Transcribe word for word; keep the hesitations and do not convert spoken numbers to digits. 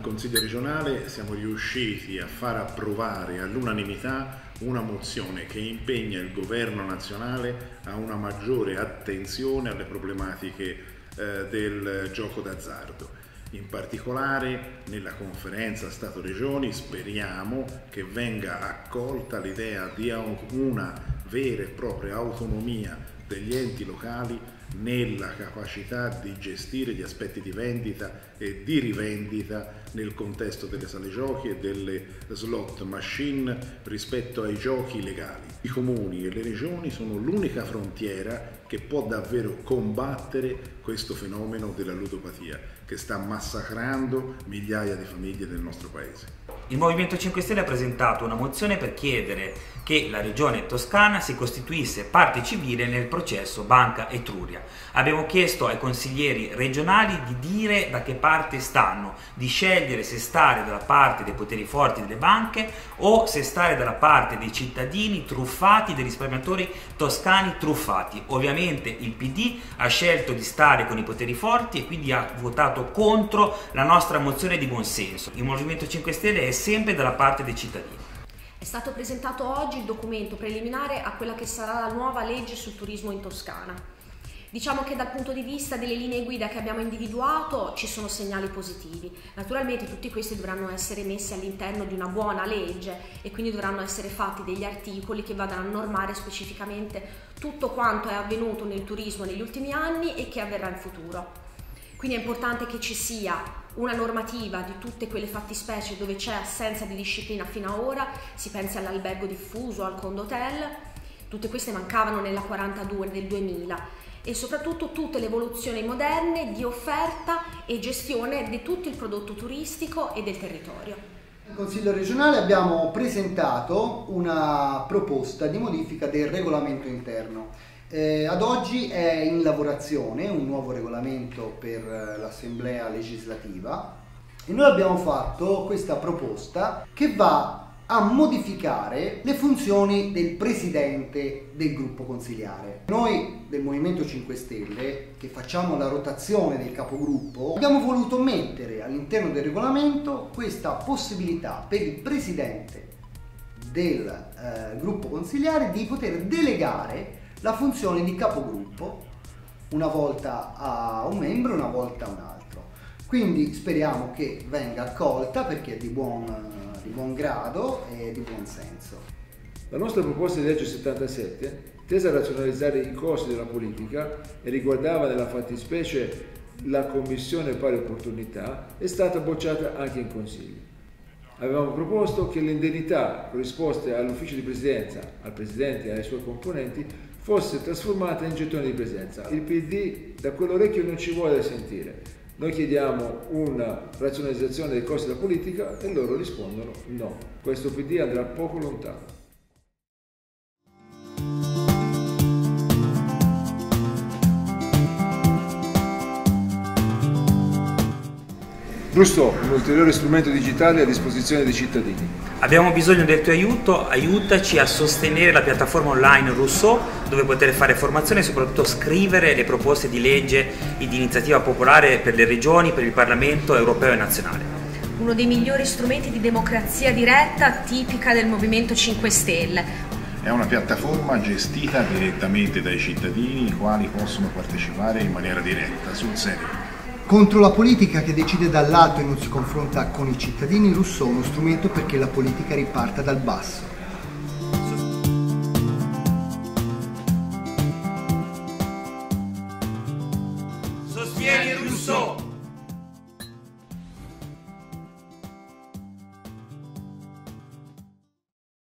Consiglio regionale siamo riusciti a far approvare all'unanimità una mozione che impegna il governo nazionale a una maggiore attenzione alle problematiche eh, del gioco d'azzardo. In particolare nella conferenza Stato-Regioni speriamo che venga accolta l'idea di una vera e propria autonomia degli enti locali nella capacità di gestire gli aspetti di vendita e di rivendita nel contesto delle sale giochi e delle slot machine rispetto ai giochi legali. I comuni e le regioni sono l'unica frontiera che può davvero combattere questo fenomeno della ludopatia che sta massacrando migliaia di famiglie del nostro paese. Il Movimento cinque Stelle ha presentato una mozione per chiedere che la Regione Toscana si costituisse parte civile nel processo Banca Etruria. Abbiamo chiesto ai consiglieri regionali di dire da che parte stanno, di scegliere se stare dalla parte dei poteri forti delle banche o se stare dalla parte dei cittadini truffati, dei risparmiatori toscani truffati. Ovviamente il P D ha scelto di stare con i poteri forti e quindi ha votato contro la nostra mozione di buonsenso. Il Movimento cinque Stelle è sempre dalla parte dei cittadini. È stato presentato oggi il documento preliminare a quella che sarà la nuova legge sul turismo in Toscana. Diciamo che dal punto di vista delle linee guida che abbiamo individuato ci sono segnali positivi. Naturalmente tutti questi dovranno essere messi all'interno di una buona legge e quindi dovranno essere fatti degli articoli che vadano a normare specificamente tutto quanto è avvenuto nel turismo negli ultimi anni e che avverrà in futuro. Quindi è importante che ci sia una normativa di tutte quelle fattispecie dove c'è assenza di disciplina fino ad ora, si pensi all'albergo diffuso, al condotel, tutte queste mancavano nella quarantadue del duemila e soprattutto tutte le evoluzioni moderne di offerta e gestione di tutto il prodotto turistico e del territorio. In Consiglio regionale abbiamo presentato una proposta di modifica del regolamento interno. Eh, ad oggi è in lavorazione un nuovo regolamento per l'Assemblea legislativa e noi abbiamo fatto questa proposta che va a modificare le funzioni del presidente del gruppo consiliare. Noi del Movimento cinque Stelle, che facciamo la rotazione del capogruppo, abbiamo voluto mettere all'interno del regolamento questa possibilità per il presidente del eh, gruppo consiliare di poter delegare la funzione di capogruppo una volta a un membro e una volta a un altro. Quindi speriamo che venga accolta perché è di buon, di buon grado e di buon senso. La nostra proposta di legge settantasette, tesa a razionalizzare i costi della politica e riguardava nella fattispecie la Commissione Pari Opportunità, è stata bocciata anche in Consiglio. Avevamo proposto che le indennità corrisposte all'ufficio di presidenza, al presidente e ai suoi componenti fosse trasformata in gettoni di presenza. Il P D da quell'orecchio non ci vuole sentire. Noi chiediamo una razionalizzazione dei costi della politica e loro rispondono no. Questo P D andrà poco lontano. Rousseau, un ulteriore strumento digitale a disposizione dei cittadini. Abbiamo bisogno del tuo aiuto, aiutaci a sostenere la piattaforma online Rousseau dove poter fare formazione e soprattutto scrivere le proposte di legge e di iniziativa popolare per le regioni, per il Parlamento europeo e nazionale. Uno dei migliori strumenti di democrazia diretta tipica del Movimento cinque Stelle. È una piattaforma gestita direttamente dai cittadini, i quali possono partecipare in maniera diretta, sul serio. Contro la politica che decide dall'alto e non si confronta con i cittadini, Rousseau è uno strumento perché la politica riparta dal basso. Sostieni Rousseau!